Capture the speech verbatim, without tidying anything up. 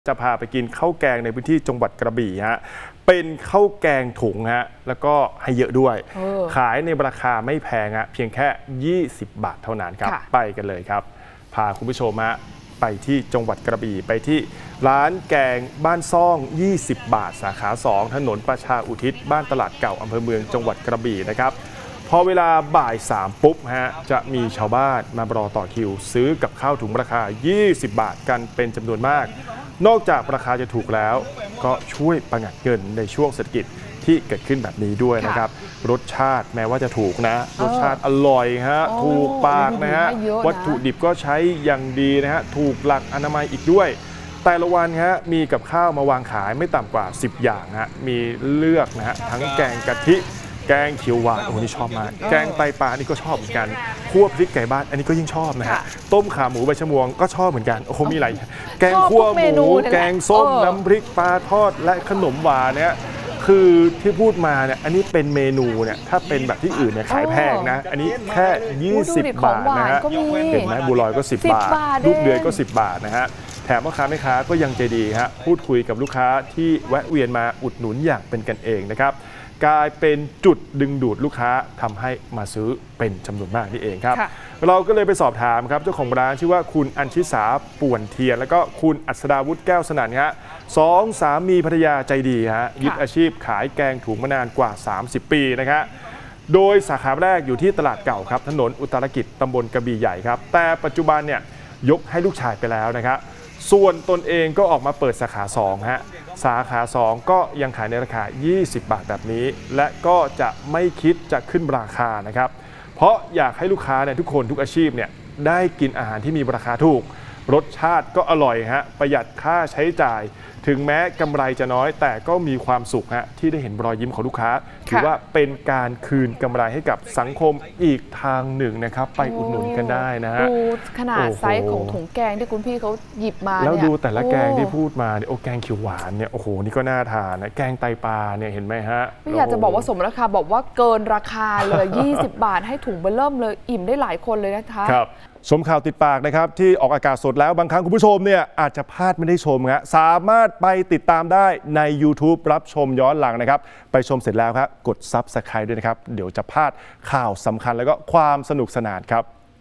จะพาไปกินข้าวแกงในพื้นที่จังหวัดกระบี่ฮะเป็นข้าวแกงถุงฮะแล้วก็ให้เยอะด้วยขายในราคาไม่แพงฮะเพียงแค่ยี่สิบบาทเท่านั้นครับไปกันเลยครับพาคุณผู้ชมฮะไปที่จังหวัดกระบี่ไปที่ร้านแกงบ้านซ่องยี่สิบบาทสาขาสองถนนประชาอุทิศบ้านตลาดเก่าอำเภอเมืองจังหวัดกระบี่นะครับพอเวลาบ่ายสามปุ๊บฮะจะมีชาวบ้านมารอต่อคิวซื้อกับข้าวถุงราคายี่สิบบาทกันเป็นจำนวนมากนอกจากราคาจะถูกแล้วก็ช่วยประหยัดเงินในช่วงเศรษฐกิจที่เกิดขึ้นแบบนี้ด้วยนะครับรสชาติแม้ว่าจะถูกนะรสชาติอร่อยฮะถูกปากนะฮะวัตถุดิบก็ใช้อย่างดีนะฮะถูกหลักอนามัยอีกด้วยแต่ละวันฮะมีกับข้าวมาวางขายไม่ต่ำกว่าสิบอย่างฮะมีเลือกนะฮะทั้งแกงกะทิแกงเขียวหวานโอ้โหนี่ชอบมากแกงไตปลานี่ก็ชอบเหมือนกันคั่วพริกไก่บ้านอันนี้ก็ยิ่งชอบนะฮะต้มขาหมูใบชะมวงก็ชอบเหมือนกันโอ้โหมีหลายแกงคั่วหมูแกงส้มน้ำพริกปลาทอดและขนมหวานเนี่ยคือที่พูดมาเนี่ยอันนี้เป็นเมนูเนี่ยถ้าเป็นแบบที่อื่นเนี่ยขายแพงนะอันนี้แค่ยี่สิบบาทนะฮะเห็นไหมบัวลอยก็สิบบาทลูกเดือยก็สิบบาทนะฮะแถมพ่อค้าแม่ค้าก็ยังใจดีฮะพูดคุยกับลูกค้าที่แวะเวียนมาอุดหนุนอย่างเป็นกันเองนะครับกลายเป็นจุดดึงดูดลูกค้าทำให้มาซื้อเป็นจำนวนมากนี่เองครับเราก็เลยไปสอบถามครับเจ้าของร้านชื่อว่าคุณอัญชิสาป่วนเทียนแล้วก็คุณอัศดาวุฒิแก้วสนั่นฮะสองสามีภรรยาใจดีฮะยึดอาชีพขายแกงถุงมานานกว่าสามสิบปีนะครับโดยสาขาแรกอยู่ที่ตลาดเก่าครับถนนอุตรกิจตำบลกระบี่ใหญ่ครับแต่ปัจจุบันเนี่ยยกให้ลูกชายไปแล้วนะครับส่วนตนเองก็ออกมาเปิดสาขาสองฮะสาขาสองก็ยังขายในราคายี่สิบบาทแบบนี้และก็จะไม่คิดจะขึ้นราคานะครับเพราะอยากให้ลูกค้าเนี่ยทุกคนทุกอาชีพเนี่ยได้กินอาหารที่มีราคาถูกรสชาติก็อร่อยฮะประหยัดค่าใช้จ่ายถึงแม้กำไรจะน้อยแต่ก็มีความสุขฮะที่ได้เห็นรอยยิ้มของลูกค้าถือว่าเป็นการคืนกำไรให้กับสังคมอีกทางหนึ่งนะครับไปอุดหนุนกันได้นะฮะดูขนาดไซส์ของถุงแกงที่คุณพี่เขาหยิบมาแล้วดูแต่ละแกงที่พูดมาเนี่ยโอ้แกงเขียวหวานเนี่ยโอ้โหนี่ก็น่าทานนะแกงไตปลาเนี่ยเห็นไหมฮะไม่อยากจะบอกว่าสมราคาบอกว่าเกินราคาเลยยี่สิบบาทให้ถุงเบอร์เริ่มเลยอิ่มได้หลายคนเลยนะคะครับชมข่าวติดปากนะครับที่ออกอากาศสดแล้วบางครั้งคุณผู้ชมเนี่ยอาจจะพลาดไม่ได้ชมฮะสามารถไปติดตามได้ใน ยูทูบ รับชมย้อนหลังนะครับไปชมเสร็จแล้วครับกด ซับสไครบ์ ด้วยนะครับเดี๋ยวจะพลาดข่าวสำคัญแล้วก็ความสนุกสนานครับ